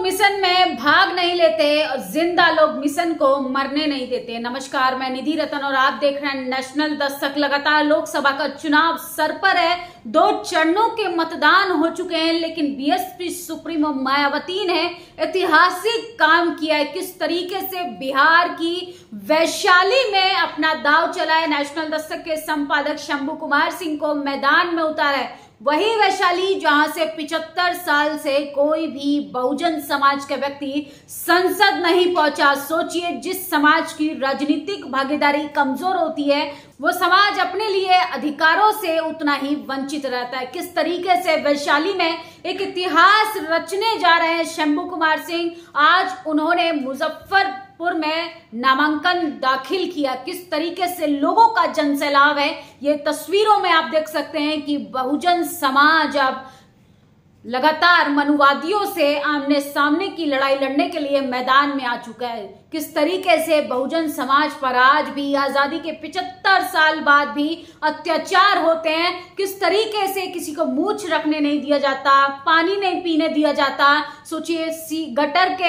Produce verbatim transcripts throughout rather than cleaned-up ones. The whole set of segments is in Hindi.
मिशन में भाग नहीं लेते और जिंदा लोग मिशन को मरने नहीं देते। नमस्कार, मैं निधि रतन और आप देख रहे हैं नेशनल दस्तक। लगातार लोकसभा का चुनाव सर पर है। दो चरणों के मतदान हो चुके हैं, लेकिन बीएसपी सुप्रीमो मायावती ने ऐतिहासिक काम किया है। किस तरीके से बिहार की वैशाली में अपना दांव चलाए, नेशनल दस्तक के संपादक शंभू कुमार सिंह को मैदान में उतारा है। वही वैशाली जहां से पिछहत्तर साल से कोई भी बहुजन समाज के व्यक्ति संसद नहीं पहुंचा। सोचिए, जिस समाज की राजनीतिक भागीदारी कमजोर होती है वो समाज अपने लिए अधिकारों से उतना ही वंचित रहता है। किस तरीके से वैशाली में एक इतिहास रचने जा रहे हैं शंभू कुमार सिंह। आज उन्होंने मुजफ्फरपुर में नामांकन दाखिल किया। किस तरीके से लोगों का जनसैलाब है, ये तस्वीरों में आप देख सकते हैं कि बहुजन समाज अब लगातार मनुवादियों से आमने सामने की लड़ाई लड़ने के लिए मैदान में आ चुका है। किस तरीके से बहुजन समाज पर आज भी आजादी के पिछहत्तर साल बाद भी अत्याचार होते हैं। किस तरीके से किसी को मूछ रखने नहीं दिया जाता, पानी नहीं पीने दिया जाता। सोचिए, सी गटर के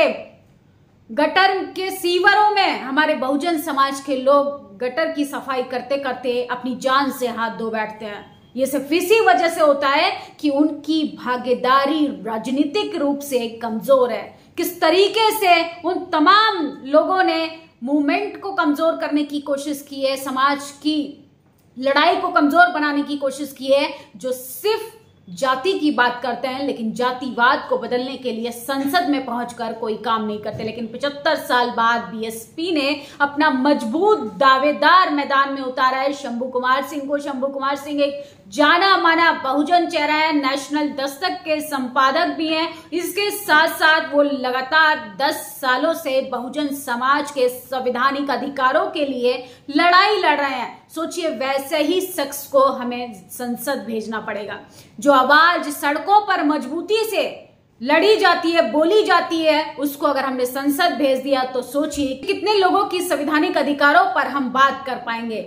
गटर के सीवरों में हमारे बहुजन समाज के लोग गटर की सफाई करते करते अपनी जान से हाथ धो बैठते हैं। ये सिर्फ इसी वजह से होता है कि उनकी भागीदारी राजनीतिक रूप से कमजोर है। किस तरीके से उन तमाम लोगों ने मूवमेंट को कमजोर करने की कोशिश की है, समाज की लड़ाई को कमजोर बनाने की कोशिश की है, जो सिर्फ जाति की बात करते हैं लेकिन जातिवाद को बदलने के लिए संसद में पहुंचकर कोई काम नहीं करते। लेकिन पचहत्तर साल बाद बीएसपी ने अपना मजबूत दावेदार मैदान में उतारा है शंभू कुमार सिंह को। शंभू कुमार सिंह एक जाना माना बहुजन चेहरा है, नेशनल दस्तक के संपादक भी हैं। इसके साथ साथ वो लगातार दस सालों से बहुजन समाज के संवैधानिक अधिकारों के लिए लड़ाई लड़ रहे हैं। सोचिए, वैसे ही शख्स को हमें संसद भेजना पड़ेगा। जो आवाज सड़कों पर मजबूती से लड़ी जाती है, बोली जाती है, उसको अगर हमने संसद भेज दिया तो सोचिए कितने लोगों की संवैधानिक अधिकारों पर हम बात कर पाएंगे।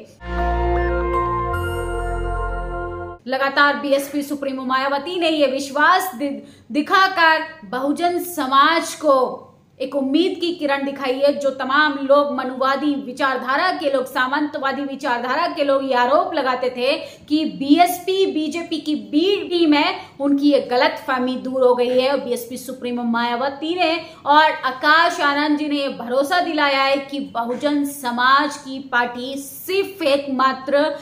लगातार बीएसपी सुप्रीमो मायावती ने यह विश्वास दिखाकर बहुजन समाज को एक उम्मीद की किरण दिखाई है। जो तमाम लोग मनुवादी विचारधारा के लोग, सामंतवादी विचारधारा के लोग ये आरोप लगाते थे कि बीएसपी बीजेपी की बी टीम है, उनकी ये गलत फहमी दूर हो गई है। और बीएसपी सुप्रीमो मायावती ने और आकाश आनंद जी ने ये भरोसा दिलाया है कि बहुजन समाज की पार्टी सिर्फ एकमात्र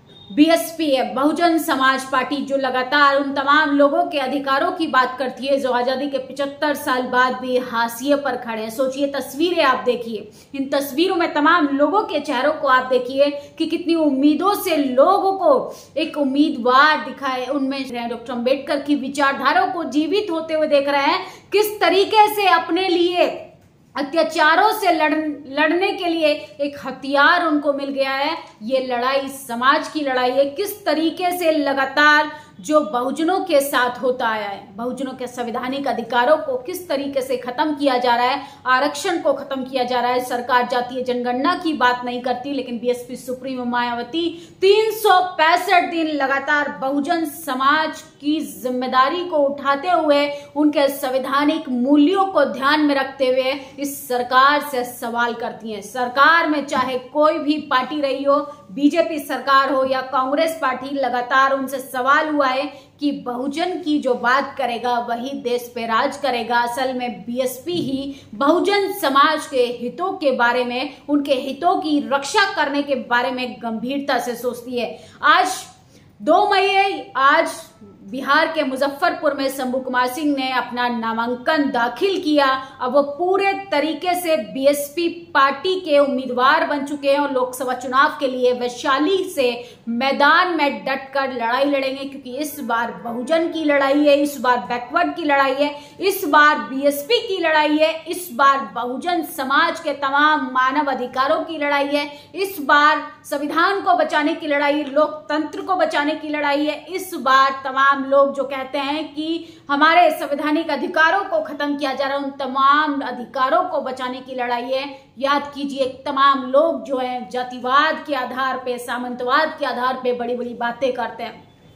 बीएसपी है। बहुजन समाज पार्टी जो लगातार उन तमाम लोगों के अधिकारों की बात करती है जो आजादी के पिछहत्तर साल बाद भी हाशिए पर खड़े हैं। सोचिए, तस्वीरें आप देखिए, इन तस्वीरों में तमाम लोगों के चेहरों को आप देखिए कि कितनी उम्मीदों से लोगों को एक उम्मीदवार दिखाए। उनमें डॉक्टर अम्बेडकर की विचारधारा को जीवित होते हुए देख रहे हैं। किस तरीके से अपने लिए अत्याचारों से लड़, लड़ने के लिए एक हथियार उनको मिल गया है। ये लड़ाई समाज की लड़ाई है। किस तरीके से लगातार जो बहुजनों के साथ होता आया है, बहुजनों के संवैधानिक अधिकारों को किस तरीके से खत्म किया जा रहा है, आरक्षण को खत्म किया जा रहा है। सरकार जातीय जनगणना की बात नहीं करती, लेकिन बीएसपी सुप्रीमो मायावती तीन सौ पैंसठ दिन लगातार बहुजन समाज की जिम्मेदारी को उठाते हुए, उनके संवैधानिक मूल्यों को ध्यान में रखते हुए इस सरकार से सवाल करती हैं। सरकार में चाहे कोई भी पार्टी रही हो, बीजेपी सरकार हो या कांग्रेस पार्टी, लगातार उनसे सवाल हुआ है कि बहुजन की जो बात करेगा वही देश पे राज करेगा। असल में बीएसपी ही बहुजन समाज के हितों के बारे में, उनके हितों की रक्षा करने के बारे में गंभीरता से सोचती है। आज दो मई है, आज बिहार के मुजफ्फरपुर में शंभू कुमार सिंह ने अपना नामांकन दाखिल किया। अब वो पूरे तरीके से बीएसपी पार्टी के उम्मीदवार बन चुके हैं और लोकसभा चुनाव के लिए वैशाली से मैदान में डटकर लड़ाई लड़ेंगे, क्योंकि इस बार बहुजन की लड़ाई है, इस बार बैकवर्ड की लड़ाई है, इस बार बीएसपी की लड़ाई है, इस बार बहुजन समाज के तमाम मानव अधिकारों की लड़ाई है, इस बार संविधान को बचाने की लड़ाई, लोकतंत्र को बचाने की लड़ाई है। इस बार तमाम लोग जो कहते हैं कि हमारे संवैधानिक अधिकारों को खत्म किया जा रहा है, उन तमाम अधिकारों को बचाने की लड़ाई है। याद कीजिए, तमाम लोग जो हैं जातिवाद के आधार पे, सामंतवाद के आधार पे बड़ी बड़ी बातें करते हैं।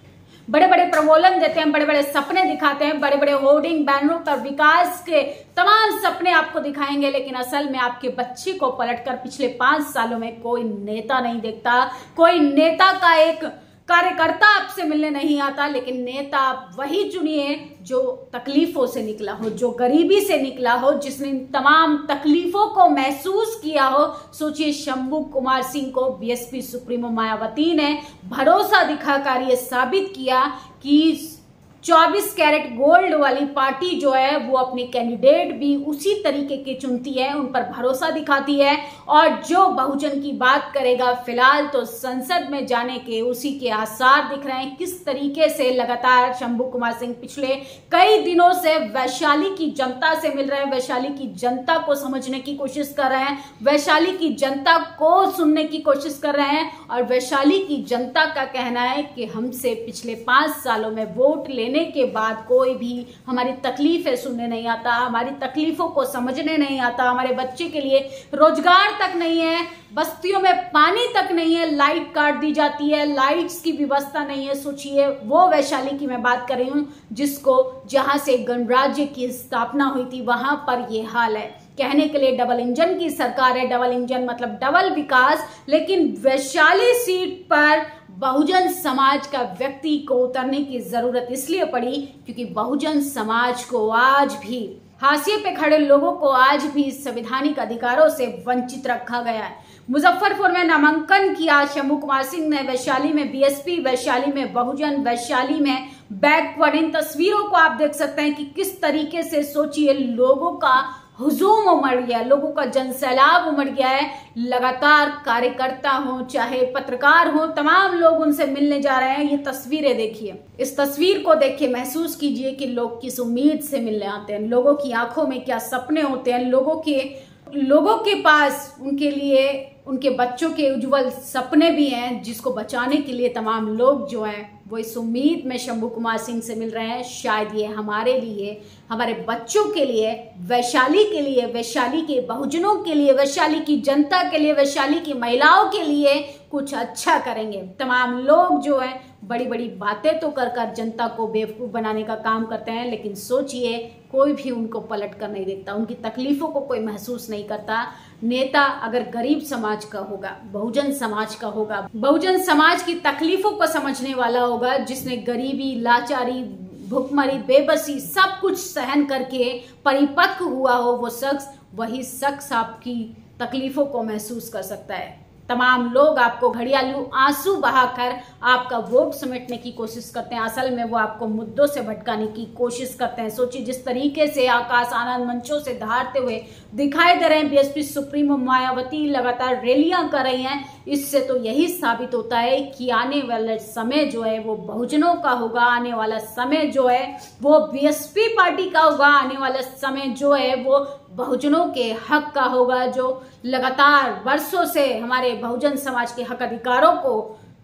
बड़े बड़े प्रलोभन देते हैं, बड़े बड़े सपने दिखाते हैं, बड़े बड़े होर्डिंग बैनरों पर विकास के तमाम सपने आपको दिखाएंगे, लेकिन असल में आपके बच्चे को पलटकर पिछले पांच सालों में कोई नेता नहीं देखता, कोई नेता का एक कार्यकर्ता आपसे मिलने नहीं आता। लेकिन नेता वही चुनिए जो तकलीफों से निकला हो, जो गरीबी से निकला हो, जिसने तमाम तकलीफों को महसूस किया हो। सोचिए, शंभू कुमार सिंह को बीएसपी सुप्रीमो मायावती ने भरोसा दिखाकर ये साबित किया कि चौबीस कैरेट गोल्ड वाली पार्टी जो है वो अपनी कैंडिडेट भी उसी तरीके की चुनती है, उन पर भरोसा दिखाती है, और जो बहुजन की बात करेगा फिलहाल तो संसद में जाने के उसी के आसार दिख रहे हैं। किस तरीके से लगातार शंभू कुमार सिंह पिछले कई दिनों से वैशाली की जनता से मिल रहे हैं, वैशाली की जनता को समझने की कोशिश कर रहे हैं, वैशाली की जनता को सुनने की कोशिश कर रहे हैं। और वैशाली की जनता का कहना है कि हमसे पिछले पांच सालों में वोट लेने के बाद कोई भी हमारी तकलीफें सुनने नहीं आता, हमारी तकलीफों को समझने नहीं आता। हमारे बच्चे के लिए रोजगार तक नहीं है, बस्तियों में पानी तक नहीं है, लाइट काट दी जाती है, लाइट्स की व्यवस्था नहीं है। सोचिए, वो वैशाली की मैं बात कर रही हूं जिसको जहां से गणराज्य की स्थापना हुई थी, वहां पर ये हाल है। कहने के लिए डबल इंजन की सरकार है, डबल इंजन मतलब डबल विकास, लेकिन वैशाली सीट पर बहुजन समाज का व्यक्ति को उतरने की जरूरत इसलिए पड़ी क्योंकि बहुजन समाज को आज भी, हाशिए पे खड़े लोगों को आज भी संवैधानिक अधिकारों से वंचित रखा गया है। मुजफ्फरपुर में नामांकन किया शंभू कुमार सिंह ने, वैशाली में बीएसपी, वैशाली में बहुजन, वैशाली में बैकवर्ड। इन तस्वीरों को आप देख सकते हैं कि किस तरीके से, सोचिए, लोगों का हुजूम उमड़ गया, लोगों का जनसैलाब उमड़ गया है। लगातार कार्यकर्ता हो चाहे पत्रकार हो, तमाम लोग उनसे मिलने जा रहे हैं। ये तस्वीरें देखिए, इस तस्वीर को देखिए, महसूस कीजिए कि लोग किस उम्मीद से मिलने आते हैं, लोगों की आंखों में क्या सपने होते हैं, लोगों के लोगों के पास उनके लिए उनके बच्चों के उज्जवल सपने भी हैं, जिसको बचाने के लिए तमाम लोग जो हैं वो इस उम्मीद में शंभू कुमार सिंह से मिल रहे हैं। शायद ये हमारे लिए, हमारे बच्चों के लिए, वैशाली के लिए, वैशाली के बहुजनों के लिए, वैशाली की जनता के लिए, वैशाली की महिलाओं के लिए कुछ अच्छा करेंगे। तमाम लोग जो है बड़ी बड़ी बातें तो कर कर जनता को बेवकूफ़ बनाने का काम करते हैं, लेकिन सोचिए, कोई भी उनको पलट कर नहीं देखता, उनकी तकलीफों को कोई महसूस नहीं करता। नेता अगर गरीब समाज का होगा, बहुजन समाज का होगा, बहुजन समाज की तकलीफों को समझने वाला होगा, जिसने गरीबी, लाचारी, भुखमरी, बेबसी सब कुछ सहन करके परिपक्व हुआ हो, वो शख्स वही शख्स आपकी तकलीफों को महसूस कर सकता है। तमाम लोग आपको घड़ियालू आंसू बहाकर आपका वोट समेटने की कोशिश करते हैं, असल में वो आपको मुद्दों से भटकाने की कोशिश करते हैं। सोचिए, जिस तरीके से आकाश आनंद मंचों से धारते हुए दिखाई दे रहे हैं बीएसपी सुप्रीमो मायावती, लगातार रैलियां कर रही हैं, इससे तो यही साबित होता है कि आने वाला समय जो है वो बहुजनों का होगा, आने वाला समय जो है वो बीएसपी पार्टी का होगा, आने वाला समय जो है वो बहुजनों के हक का होगा, जो लगातार वर्षों से हमारे बहुजन समाज के हक अधिकारों को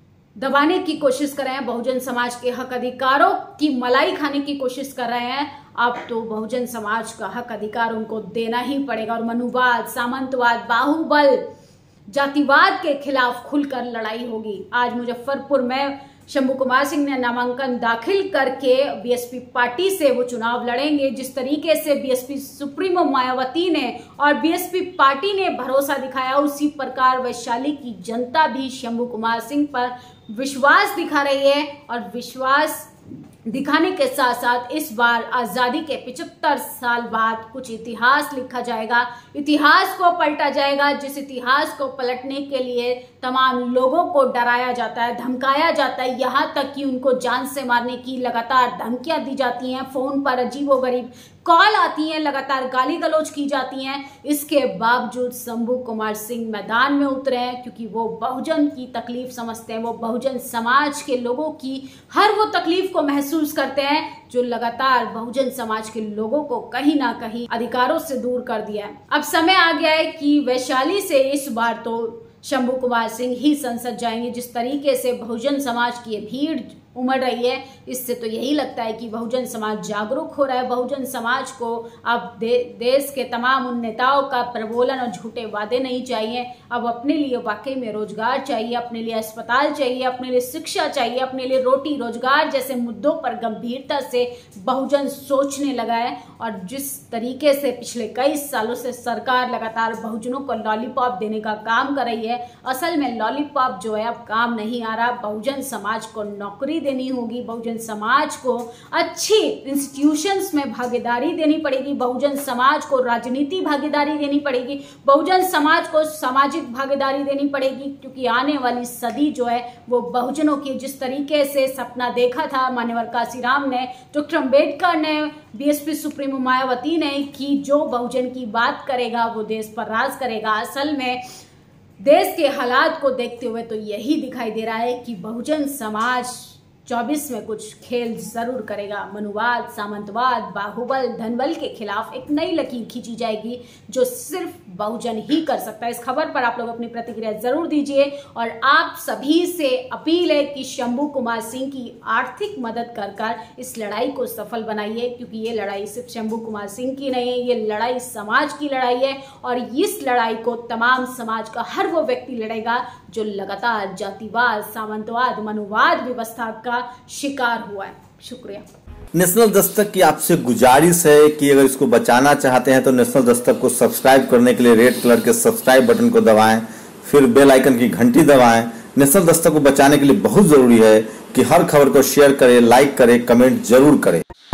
दबाने की कोशिश कर रहे हैं, बहुजन समाज के हक अधिकारों की मलाई खाने की कोशिश कर रहे हैं। अब तो बहुजन समाज का हक अधिकार उनको देना ही पड़ेगा और मनुवाद, सामंतवाद, बाहुबल, जातिवाद के खिलाफ खुलकर लड़ाई होगी। आज मुजफ्फरपुर में शंभू कुमार सिंह ने नामांकन दाखिल करके बीएसपी पार्टी से वो चुनाव लड़ेंगे। जिस तरीके से बीएसपी सुप्रीमो मायावती ने और बीएसपी पार्टी ने भरोसा दिखाया, उसी प्रकार वैशाली की जनता भी शंभू कुमार सिंह पर विश्वास दिखा रही है। और विश्वास दिखाने के साथ साथ इस बार आजादी के पचहत्तर साल बाद कुछ इतिहास लिखा जाएगा, इतिहास को पलटा जाएगा, जिस इतिहास को पलटने के लिए तमाम लोगों को डराया जाता है, धमकाया जाता है, यहाँ तक कि उनको जान से मारने की लगातार धमकियां दी जाती हैं, फोन पर अजीबोगरीब कॉल आती हैं, लगातार गाली गलौज की जाती हैं। इसके बावजूद शंभू कुमार सिंह मैदान में उतरे हैं क्योंकि वो बहुजन की तकलीफ समझते हैं, वो बहुजन समाज के लोगों की हर वो तकलीफ को महसूस करते हैं जो लगातार बहुजन समाज के लोगों को कहीं ना कहीं अधिकारों से दूर कर दिया है। अब समय आ गया है कि वैशाली से इस बार तो शंभू कुमार सिंह ही संसद जाएंगे। जिस तरीके से बहुजन समाज की भीड़ उमड़ रही है, इससे तो यही लगता है कि बहुजन समाज जागरूक हो रहा है। बहुजन समाज को अब दे, देश के तमाम उन नेताओं का प्रबोलन और झूठे वादे नहीं चाहिए। अब अपने लिए वाकई में रोजगार चाहिए, अपने लिए अस्पताल चाहिए, अपने लिए शिक्षा चाहिए, अपने लिए रोटी रोजगार जैसे मुद्दों पर गंभीरता से बहुजन सोचने लगा है। और जिस तरीके से पिछले कई सालों से सरकार लगातार बहुजनों को लॉलीपॉप देने का काम कर रही है, असल में लॉलीपॉप जो है अब काम नहीं आ रहा। बहुजन समाज को नौकरी देनी होगी, बहुजन समाज को अच्छी इंस्टीट्यूशंस में भागीदारी देनी पड़ेगी, बहुजन समाज को राजनीति भागीदारी देनी पड़ेगी, बहुजन समाज को सामाजिक भागीदारी देनी पड़ेगी, क्योंकि आने वाली सदी जो है वो बहुजनों की। जिस तरीके से सपना देखा था मान्यवर काशीराम ने, डॉक्टर अम्बेडकर ने, बीएसपी सुप्रीमो मायावती ने कि जो बहुजन की बात करेगा वो देश पर राज करेगा, असल में देश के हालात को देखते हुए तो यही दिखाई दे रहा है कि बहुजन समाज चौबीस में कुछ खेल जरूर करेगा। मनुवाद, सामंतवाद, बाहुबल, धनबल के खिलाफ एक नई लकीर खींची जाएगी जो सिर्फ बहुजन ही कर सकता है। इस खबर पर आप लोग अपनी प्रतिक्रिया जरूर दीजिए और आप सभी से अपील है कि शंभू कुमार सिंह की आर्थिक मदद कर कर इस लड़ाई को सफल बनाइए, क्योंकि ये लड़ाई सिर्फ शंभू कुमार सिंह की नहीं है, ये लड़ाई समाज की लड़ाई है। और इस लड़ाई को तमाम समाज का हर वो व्यक्ति लड़ेगा जो लगातार जातिवाद, सामंतवाद, मनुवाद व्यवस्था का शिकार हुआ है। शुक्रिया। नेशनल दस्तक की आपसे गुजारिश है कि अगर इसको बचाना चाहते हैं तो नेशनल दस्तक को सब्सक्राइब करने के लिए रेड कलर के सब्सक्राइब बटन को दबाएं, फिर बेल आइकन की घंटी दबाएं। नेशनल दस्तक को बचाने के लिए बहुत जरूरी है कि हर खबर को शेयर करें, लाइक करें, कमेंट जरूर करें।